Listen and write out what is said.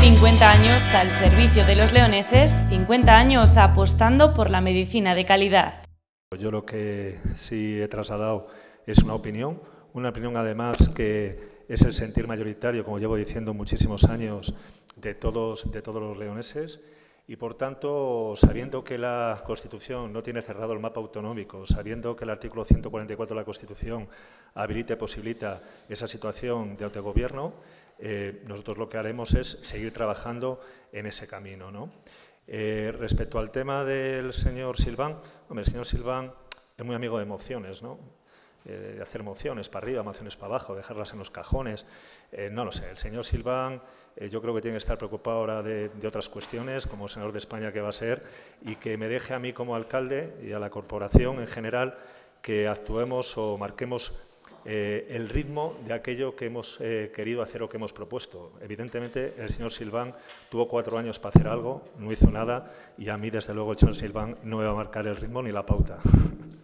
50 años al servicio de los leoneses, 50 años apostando por la medicina de calidad. Yo lo que sí he trasladado es una opinión además que es el sentir mayoritario, como llevo diciendo muchísimos años, de todos los leoneses. Y, por tanto, sabiendo que la Constitución no tiene cerrado el mapa autonómico, sabiendo que el artículo 144 de la Constitución habilita y posibilita esa situación de autogobierno, nosotros lo que haremos es seguir trabajando en ese camino, ¿no? Respecto al tema del señor Silván, hombre, el señor Silván es muy amigo de mociones, ¿no? De hacer mociones para arriba, mociones para abajo, dejarlas en los cajones. No lo sé, el señor Silván yo creo que tiene que estar preocupado ahora de otras cuestiones, como senador de España que va a ser, y que me deje a mí como alcalde y a la corporación en general que actuemos o marquemos el ritmo de aquello que hemos querido hacer o que hemos propuesto. Evidentemente, el señor Silván tuvo 4 años para hacer algo, no hizo nada, y a mí, desde luego, el señor Silván no me va a marcar el ritmo ni la pauta.